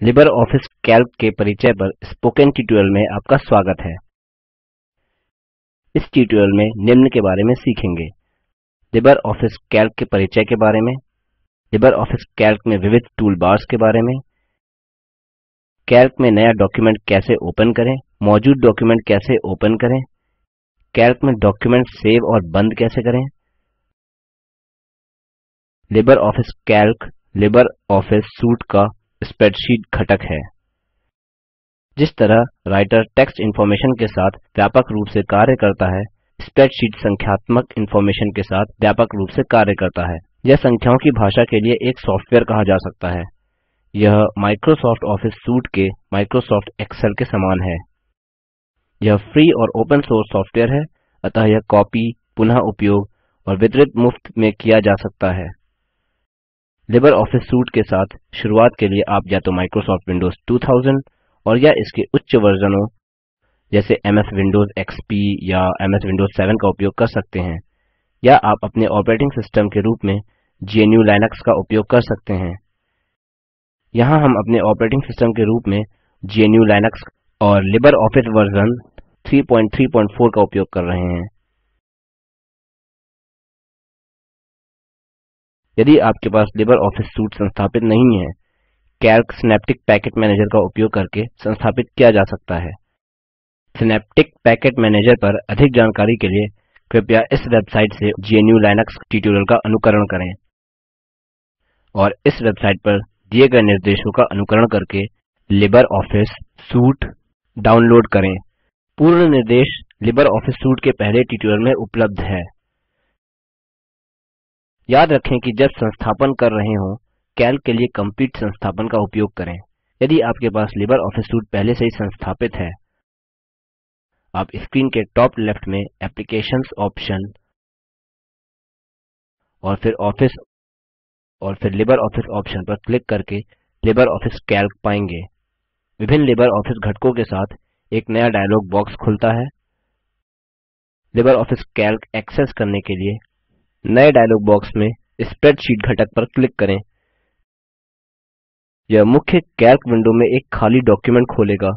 Libre Office Calc के परिचय पर स्पोकन ट्यूटोरियल में आपका स्वागत है। इस ट्यूटोरियल में निम्न के बारे में सीखेंगे। लिबर ऑफिस कैल्क के परिचय के बारे में, लिबर ऑफिस कैल्क में विविध टूल बार्स के बारे में, कैल्क में नया डॉक्युमेंट कैसे ओपन करें, मौजूद डॉक्युमेंट कैसे ओपन करें, कैल्क में डॉक्युमेंट सेव और बंद कैसे करें। Libre Office Calc Libre Office suite का स्प्रेडशीट घटक है। जिस तरह राइटर टेक्स्ट इन्फॉर्मेशन के साथ व्यापक रूप से कार्य करता है, स्प्रेडशीट संख्यात्मक इन्फॉर्मेशन के साथ व्यापक रूप से कार्य करता है। यह संख्याओं की भाषा के लिए एक सॉफ्टवेयर कहा जा सकता है। यह माइक्रोसॉफ्ट ऑफिस सूट के माइक्रोसॉफ्ट एक्सेल के समान है। यह फ्री और ओपन सोर्स सॉफ्टवेयर है, अतः यह कॉपी, पुनः उपयोग और वितरित मुफ्त में किया जा सकता है। लिबर ऑफिस सूट के साथ शुरुआत के लिए आप या तो माइक्रोसॉफ्ट विंडोज 2000 और या इसके उच्च वर्जनों जैसे एमएस विंडोज एक्सपी या एमएस विंडोज 7 का उपयोग कर सकते हैं, या आप अपने ऑपरेटिंग सिस्टम के रूप में GNU लिनक्स का उपयोग कर सकते हैं। यहाँ हम अपने ऑपरेटिंग सिस्टम के रूप में GNU लिनक्स और लिबर ऑफिस वर्जन 334 का उपयोग कर रहे हैं। यदि आपके पास लिबर ऑफिस सूट संस्थापित नहीं है, कैल्क सिनैप्टिक पैकेज मैनेजर का उपयोग करके संस्थापित किया जा सकता है। सिनैप्टिक पैकेज मैनेजर पर अधिक जानकारी के लिए कृपया इस वेबसाइट से GNU लिनक्स ट्यूटोरियल का अनुकरण करें और इस वेबसाइट पर दिए गए निर्देशों का अनुकरण करके लिबर ऑफिस सूट डाउनलोड करें। पूर्ण निर्देश लिबर ऑफिस सूट के पहले ट्यूटोरियल में उपलब्ध है। याद रखें कि जब संस्थापन कर रहे हों, कैल्क के लिए कंप्लीट संस्थापन का उपयोग करें। यदि आपके पास लिबर ऑफिस सूट पहले से ही संस्थापित है, आप स्क्रीन के टॉप लेफ्ट में एप्लीकेशंस ऑप्शन और फिर ऑफिस और फिर लिबर ऑफिस ऑप्शन पर क्लिक करके लिबर ऑफिस कैल्क पाएंगे। विभिन्न लिबर ऑफिस घटकों के साथ एक नया डायलॉग बॉक्स खुलता है। लिबर ऑफिस कैल्क एक्सेस करने के लिए नए डायलॉग बॉक्स में स्प्रेडशीट घटक पर क्लिक करें। यह मुख्य कैल्क विंडो में एक खाली डॉक्युमेंट खोलेगा।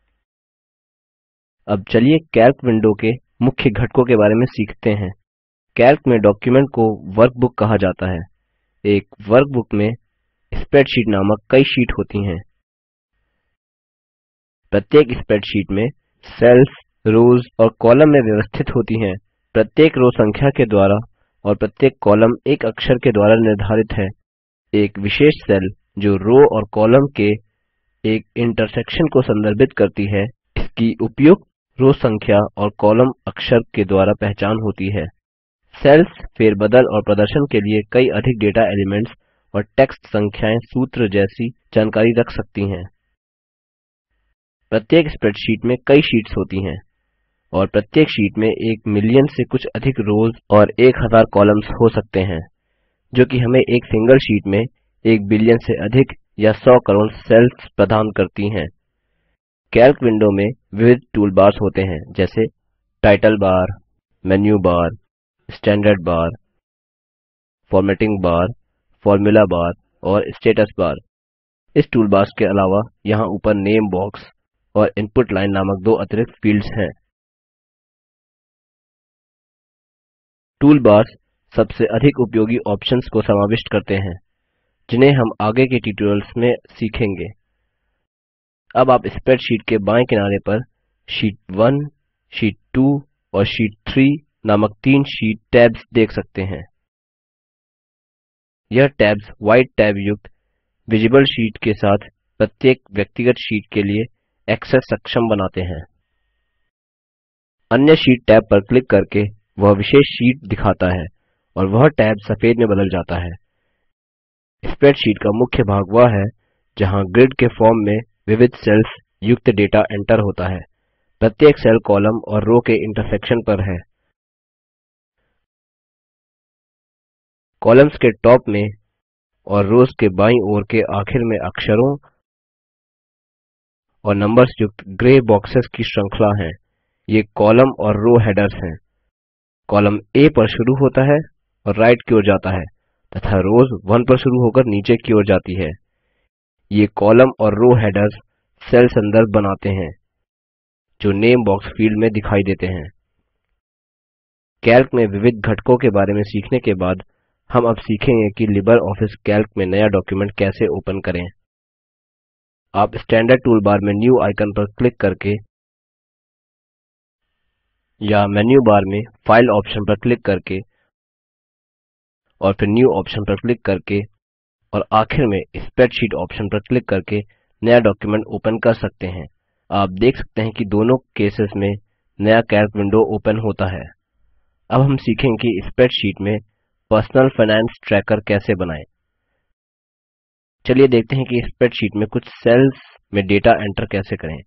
अब चलिए कैल्क विंडो के मुख्य घटकों के बारे में सीखते हैं। कैल्क में डॉक्युमेंट को वर्कबुक कहा जाता है। एक वर्कबुक में स्प्रेडशीट नामक कई शीट होती हैं। प्रत्येक स्प्रेडशीट में सेल्स, रोज और कॉलम में व्यवस्थित होती हैं। प्रत्येक रो संख्या के द्वारा और प्रत्येक कॉलम एक अक्षर के द्वारा निर्धारित है। एक विशेष सेल जो रो और कॉलम के एक इंटरसेक्शन को संदर्भित करती है, इसकी उपयुक्त रो संख्या और कॉलम अक्षर के द्वारा पहचान होती है। सेल्स फेरबदल और प्रदर्शन के लिए कई अधिक डेटा एलिमेंट्स और टेक्स्ट संख्याएं, सूत्र जैसी जानकारी रख सकती हैं। प्रत्येक स्प्रेडशीट में कई शीट्स होती हैं और प्रत्येक शीट में 1 मिलियन से कुछ अधिक रोज और 1000 कॉलम्स हो सकते हैं, जो कि हमें एक सिंगल शीट में 1 बिलियन से अधिक या 100 करोड़ सेल्स प्रदान करती हैं। कैल्क विंडो में विविध टूल बार्स होते हैं, जैसे title bar, menu bar, standard bar, formatting bar, formula bar और स्टेटस बार। इस टूल बार्स के अलावा यहाँ ऊपर नेम बॉक्स और इनपुट लाइन नामक 2 अतिरिक्त फील्ड्स हैं। टूल बार्स सबसे अधिक उपयोगी ऑप्शंस को समाविष्ट करते हैं, जिन्हें हम आगे के ट्यूटोरियल्स में सीखेंगे। अब आप स्प्रेडशीट के बाएं किनारे पर शीट 1, शीट 2 और शीट 3 नामक 3 शीट टैब्स देख सकते हैं। यह टैब्स व्हाइट टैब युक्त विजिबल शीट के साथ प्रत्येक व्यक्तिगत शीट के लिए एक्सेस सक्षम बनाते हैं। अन्य शीट टैब पर क्लिक करके वह विशेष शीट दिखाता है और वह टैब सफेद में बदल जाता है। स्प्रेडशीट का मुख्य भाग वह है जहां ग्रिड के फॉर्म में विविध सेल्स युक्त डेटा एंटर होता है। प्रत्येक सेल कॉलम और रो के इंटरसेक्शन पर है। कॉलम्स के टॉप में और रोज के बाईं ओर के आखिर में अक्षरों और नंबर्स युक्त ग्रे बॉक्सेस की श्रृंखला है। ये कॉलम और रो हेडर्स हैं। कॉलम A पर शुरू होता है और राइट की ओर जाता है तथा रोज 1 पर शुरू होकर नीचे की ओर जाती है। ये कॉलम और रो हेडर्स सेल संदर्भ बनाते हैं जो नेम बॉक्स फील्ड में दिखाई देते हैं। कैल्क में विविध घटकों के बारे में सीखने के बाद हम अब सीखेंगे कि लिबर ऑफिस कैल्क में नया डॉक्युमेंट कैसे ओपन करें। आप स्टैंडर्ड टूल बार में न्यू आइकन पर क्लिक करके या मेन्यू बार में फाइल ऑप्शन पर क्लिक करके और फिर न्यू ऑप्शन पर क्लिक करके और आखिर में स्प्रेडशीट ऑप्शन पर क्लिक करके नया डॉक्युमेंट ओपन कर सकते हैं। आप देख सकते हैं कि दोनों केसेस में नया कैल्क विंडो ओपन होता है। अब हम सीखेंगे कि स्प्रेडशीट में पर्सनल फाइनेंस ट्रैकर कैसे बनाएं। चलिए देखते हैं कि स्प्रेडशीट में कुछ सेल्स में डेटा एंटर कैसे करें।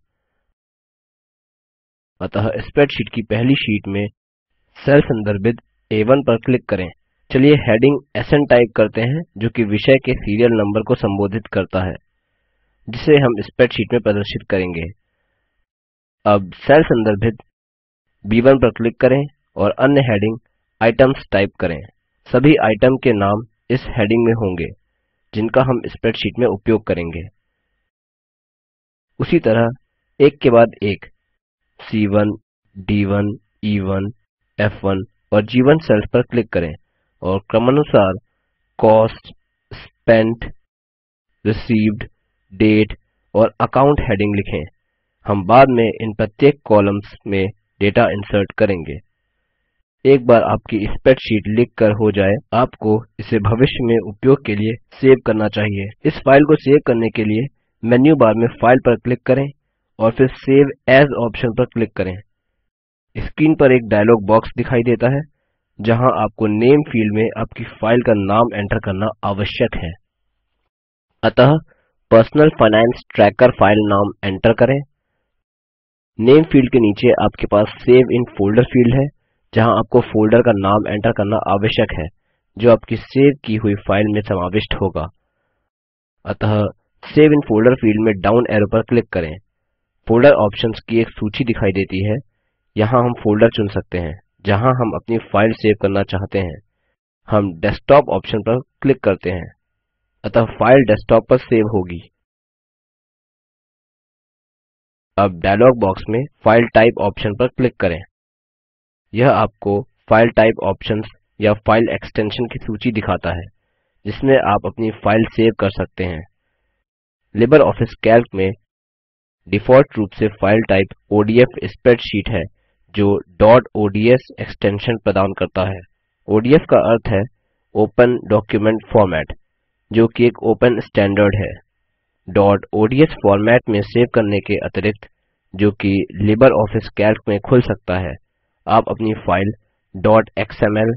अतः स्प्रेडशीट की पहली शीट में सेल संदर्भित A1 पर क्लिक करें। चलिए हेडिंग SN टाइप करते हैं जो कि विषय के सीरियल नंबर को संबोधित करता है जिसे हम स्प्रेडशीट में प्रदर्शित करेंगे। अब सेल संदर्भित B1 पर क्लिक करें और अन्य हेडिंग आइटम्स टाइप करें। सभी आइटम के नाम इस हेडिंग में होंगे जिनका हम स्प्रेडशीट में उपयोग करेंगे। उसी तरह एक के बाद एक C1, D1, E1, F1 और G1 सेल्स पर क्लिक करें और क्रमानुसार कॉस्ट, स्पेंट, रिसीव्ड, डेट और अकाउंट हेडिंग लिखें। हम बाद में इन प्रत्येक कॉलम्स में डेटा इंसर्ट करेंगे। एक बार आपकी स्प्रेडशीट लिख कर हो जाए, आपको इसे भविष्य में उपयोग के लिए सेव करना चाहिए। इस फाइल को सेव करने के लिए मेन्यू बार में फाइल पर क्लिक करें और फिर सेव एज ऑप्शन पर क्लिक करें। स्क्रीन पर एक डायलॉग बॉक्स दिखाई देता है जहां आपको नेम फील्ड में आपकी फाइल का नाम एंटर करना आवश्यक है। अतः पर्सनल फाइनेंस ट्रैकर फाइल नाम एंटर करें। नेम फील्ड के नीचे आपके पास सेव इन फोल्डर फील्ड है जहां आपको फोल्डर का नाम एंटर करना आवश्यक है जो आपकी सेव की हुई फाइल में समाविष्ट होगा। अतः सेव इन फोल्डर फील्ड में डाउन एरो पर क्लिक करें। फोल्डर ऑप्शंस की एक सूची दिखाई देती है। यहाँ हम फोल्डर चुन सकते हैं जहां हम अपनी फाइल सेव करना चाहते हैं। हम डेस्कटॉप ऑप्शन पर क्लिक करते हैं अतः फाइल डेस्कटॉप पर सेव होगी। अब डायलॉग बॉक्स में फाइल टाइप ऑप्शन पर क्लिक करें। यह आपको फाइल टाइप ऑप्शंस या फाइल एक्सटेंशन की सूची दिखाता है जिसमें आप अपनी फाइल सेव कर सकते हैं। लिबर ऑफिस कैल्क में डिफॉल्ट रूप से फाइल टाइप ओडीएफ स्प्रेडशीट है जो .ods एक्सटेंशन प्रदान करता है। ओडीएफ का अर्थ है ओपन डॉक्यूमेंट फॉर्मेट जो कि एक ओपन स्टैंडर्ड है। .ods फॉर्मेट में सेव करने के अतिरिक्त जो कि लिबर ऑफिस कैल्क में खुल सकता है, आप अपनी फाइल .xml,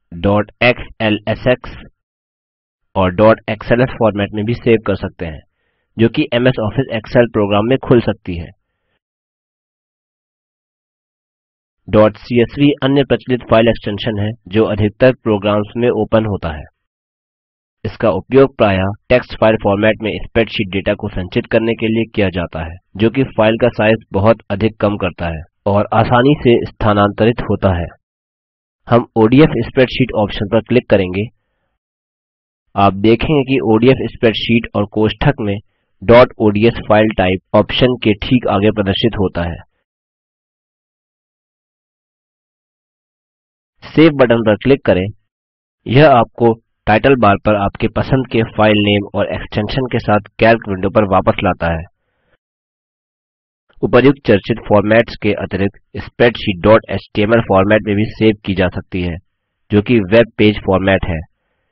.xlsx और .xls फॉर्मेट में भी सेव कर सकते हैं जो कि MS ऑफिस एक्सेल प्रोग्राम में खुल सकती है। .csv अन्य प्रचलित फाइल एक्सटेंशन है जो अधिकतर प्रोग्राम्स में ओपन होता है। इसका उपयोग प्रायः टेक्स्ट फाइल फॉर्मेट में स्प्रेडशीट डेटा को संचित करने के लिए किया जाता है जो कि फाइल का साइज बहुत अधिक कम करता है और आसानी से स्थानांतरित होता है। हम ओडीएफ स्प्रेडशीट ऑप्शन पर क्लिक करेंगे। आप देखेंगे कि ओडीएफ स्प्रेडशीट और कोष्ठक में .ods फाइल टाइप ऑप्शन के ठीक आगे प्रदर्शित होता है। सेव बटन पर क्लिक करें। यह आपको टाइटल बार पर आपके पसंद के फाइल नेम और एक्सटेंशन के साथ कैल्क विंडो पर वापस लाता है। उपर्युक्त चर्चित फॉर्मेट्स के अतिरिक्त स्प्रेडशीट .html फॉर्मेट में भी सेव की जा सकती है जो कि वेब पेज फॉर्मेट है।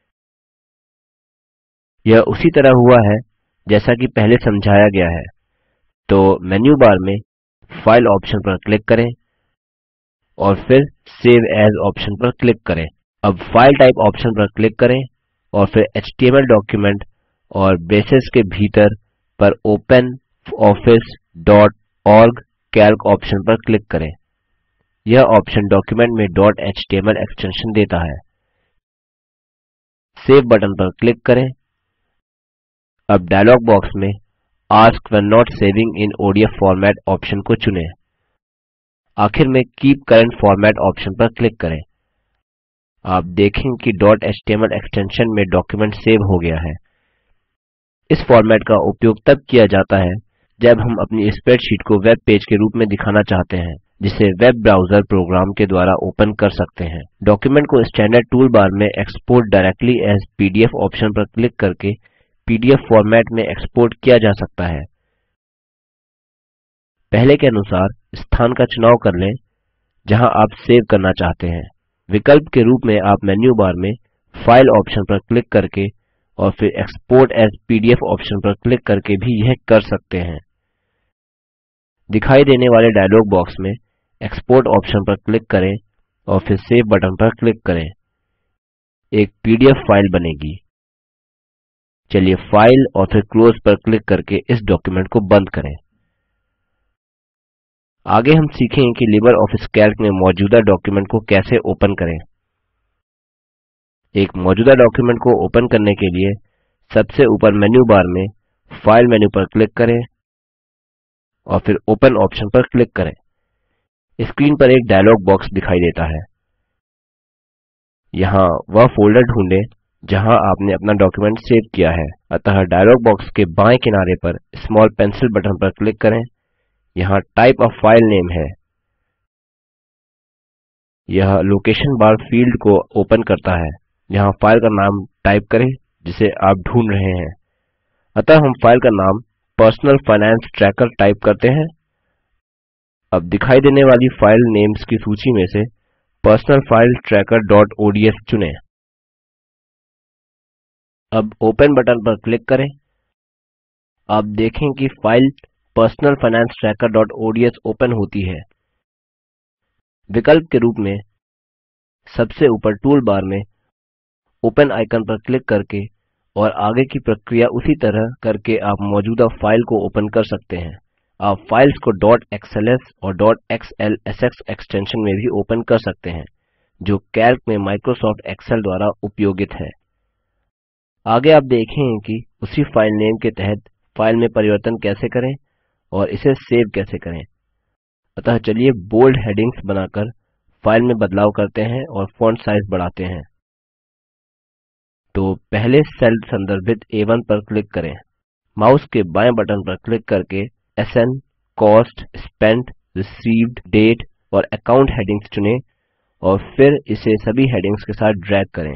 यह उसी तरह हुआ है जैसा कि पहले समझाया गया है। तो मेन्यू बार में फाइल ऑप्शन पर क्लिक करें और फिर सेव एज ऑप्शन पर क्लिक करें। अब फाइल टाइप ऑप्शन पर क्लिक करें और फिर एचटीएमएल डॉक्यूमेंट और ब्रेसेस के भीतर पर openoffice.org कैल्क ऑप्शन पर क्लिक करें। यह ऑप्शन डॉक्युमेंट में .html एक्सटेंशन देता है। सेव बटन पर क्लिक करें। अब डायलॉग बॉक्स में ask when not saving in ODF format option को चुनें। आखिर में कीप करेंट फॉर्मेट ऑप्शन पर क्लिक करें। आप देखेंगे कि .html एक्सटेंशन में डॉक्युमेंट सेव हो गया है। इस फॉर्मेट का उपयोग तब किया जाता है जब हम अपनी स्प्रेडशीट को वेब पेज के रूप में दिखाना चाहते हैं, जिसे वेब ब्राउज़र प्रोग्राम के द्वारा ओपन कर सकते हैं। डॉक्युमेंट को स्टैंडर्ड टूल बार में export directly as PDF option पर क्लिक करके पीडीएफ फॉर्मेट में एक्सपोर्ट किया जा सकता है। पहले के अनुसार स्थान का चुनाव कर लें जहां आप सेव करना चाहते हैं। विकल्प के रूप में आप मेन्यू बार में फाइल ऑप्शन पर क्लिक करके और फिर एक्सपोर्ट एज पीडीएफ ऑप्शन पर क्लिक करके भी यह कर सकते हैं। दिखाई देने वाले डायलॉग बॉक्स में एक्सपोर्ट ऑप्शन पर क्लिक करें और फिर सेव बटन पर क्लिक करें। एक पीडीएफ फाइल बनेगी। चलिए फाइल और फिर क्लोज पर क्लिक करके इस डॉक्युमेंट को बंद करें। आगे हम सीखेंगे कि लिबर ऑफिस कैल्क में मौजूदा डॉक्युमेंट को कैसे ओपन करें। एक मौजूदा डॉक्युमेंट को ओपन करने के लिए सबसे ऊपर मेन्यू बार में फाइल मेन्यू पर क्लिक करें और फिर ओपन ऑप्शन पर क्लिक करें। स्क्रीन पर एक डायलॉग बॉक्स दिखाई देता है। यहाँ वह फोल्डर ढूंढें जहां आपने अपना डॉक्युमेंट सेव किया है। अतः डायलॉग बॉक्स के बाएं किनारे पर स्मॉल पेंसिल बटन पर क्लिक करें। यहाँ टाइप अ फाइल नेम है। यह लोकेशन बार फील्ड को ओपन करता है। यहाँ फाइल का नाम टाइप करें जिसे आप ढूंढ रहे हैं। अतः हम फाइल का नाम पर्सनल फाइनेंस ट्रैकर टाइप करते हैं। अब दिखाई देने वाली फाइल नेम्स की सूची में से personal finance tracker dot ODS चुनें। अब ओपन बटन पर क्लिक करें। आप देखें कि file personal finance tracker dot ODS open होती है। विकल्प के रूप में सबसे ऊपर टूल बार में ओपन आइकन पर क्लिक करके और आगे की प्रक्रिया उसी तरह करके आप मौजूदा फाइल को ओपन कर सकते हैं। आप फाइल्स को .xls और .xlsx एक्सटेंशन में भी ओपन कर सकते हैं, जो कैल्क में माइक्रोसॉफ्ट एक्सेल द्वारा उपयोगित है। आगे आप देखेंगे कि उसी फाइल नेम के तहत फाइल में परिवर्तन कैसे करें और इसे सेव कैसे करें। अतः चलिए बोल्ड हेडिंग्स बनाकर फाइल में बदलाव करते हैं और फॉन्ट साइज बढ़ाते हैं। तो पहले सेल संदर्भित A1 पर क्लिक करें। माउस के बाएं बटन पर क्लिक करके SN, cost, spent, received, date और अकाउंट हेडिंग्स चुनें और फिर इसे सभी हेडिंग्स के साथ ड्रैग करें।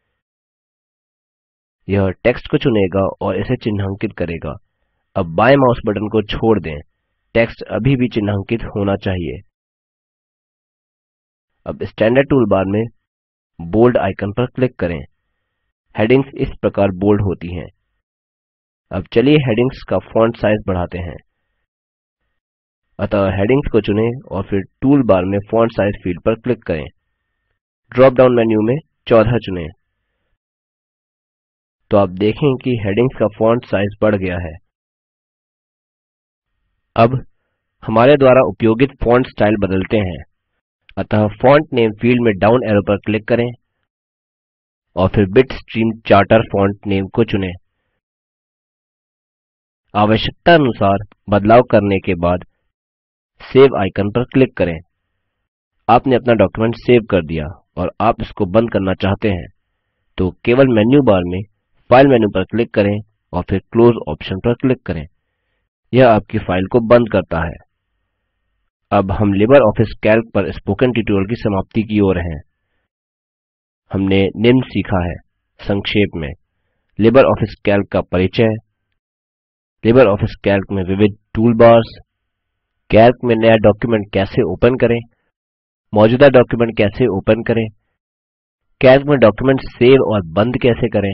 यह टेक्स्ट को चुनेगा और इसे चिन्हांकित करेगा। अब बाएं माउस बटन को छोड़ दें। टेक्स्ट अभी भी चिन्हांकित होना चाहिए। अब स्टैंडर्ड टूल बार में बोल्ड आइकन पर क्लिक करें। हेडिंग्स इस प्रकार बोल्ड होती हैं। अब चलिए हेडिंग्स का फॉन्ट साइज बढ़ाते हैं। अतः हेडिंग्स को चुनें और फिर टूल बार में फॉन्ट साइज फील्ड पर क्लिक करें। ड्रॉप डाउन मेन्यू में 14 चुनें। तो आप देखें कि हेडिंग्स का फॉन्ट साइज बढ़ गया है। अब हमारे द्वारा उपयोगित फॉन्ट स्टाइल बदलते हैं। अतः फॉन्ट नेम फील्ड में डाउन एरो पर क्लिक करें और फिर बिटस्ट्रीम चार्टर फॉन्ट नेम को चुनें। आवश्यकता अनुसार बदलाव करने के बाद सेव आइकन पर क्लिक करें। आपने अपना डॉक्युमेंट सेव कर दिया और आप इसको बंद करना चाहते हैं, तो केवल मेन्यू बार में फाइल मेन्यू पर क्लिक करें और फिर क्लोज ऑप्शन पर क्लिक करें। यह आपकी फाइल को बंद करता है। अब हम लिबर ऑफिस कैल्क पर स्पोकन ट्यूटोरियल की समाप्ति की ओर हैं। हमने निम्न सीखा है। संक्षेप में लिबर ऑफिस कैल्क का परिचय, लिबर ऑफिस कैल्क में विविध टूलबार्स, कैल्क में नया डॉक्युमेंट कैसे ओपन करें, मौजूदा डॉक्युमेंट कैसे ओपन करें, कैल्क में डॉक्युमेंट सेव और बंद कैसे करें।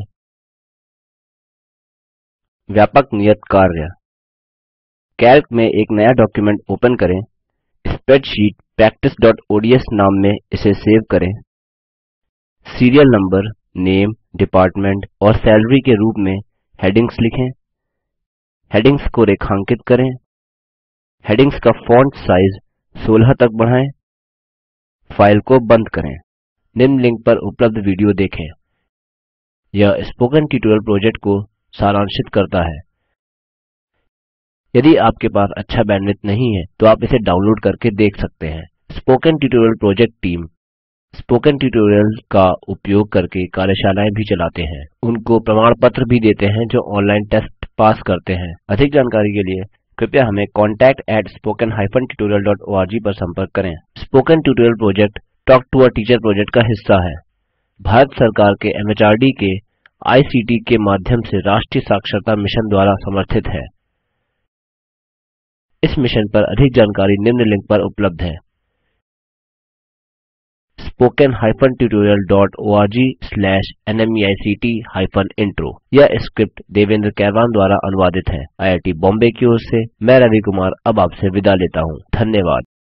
व्यापक नियत कार्य। कैल्क में एक नया डॉक्युमेंट ओपन करें। स्प्रेडशीट practice.ods नाम में इसे सेव करें। सीरियल नंबर, नेम, डिपार्टमेंट और सैलरी के रूप में हेडिंग्स लिखें। हेडिंग्स को रेखांकित करें। हेडिंग्स का फॉन्ट साइज 16 तक बढ़ाएं। फाइल को बंद करें। निम्न लिंक पर उपलब्ध वीडियो देखें। यह स्पोकन ट्यूटोरियल प्रोजेक्ट को सारांशित करता है। यदि आपके पास अच्छा बैंडविड्थ नहीं है तो आप इसे डाउनलोड करके देख सकते हैं। Spoken tutorial project team spoken tutorial का उपयोग करके कार्यशालाएं भी चलाते हैं। उनको प्रमाण पत्र भी देते हैं जो ऑनलाइन टेस्ट पास करते हैं। अधिक जानकारी के लिए कृपया हमें contact@spoken-tutorial.org पर संपर्क करें। Spoken tutorial project talk to a teacher project का हिस्सा है। भारत सरकार के MHRD के ICT के माध्यम से राष्ट्रीय साक्षरता मिशन द्वारा समर्थित है। इस मिशन पर अधिक जानकारी निम्न लिंक पर उपलब्ध है spoken-tutorial.org/nmeict-intro। यह स्क्रिप्ट देवेन्द्र कैरवान द्वारा अनुवादित है। IIT बॉम्बे की ओर से मैं रवि कुमार अब आपसे विदा लेता हूँ। धन्यवाद।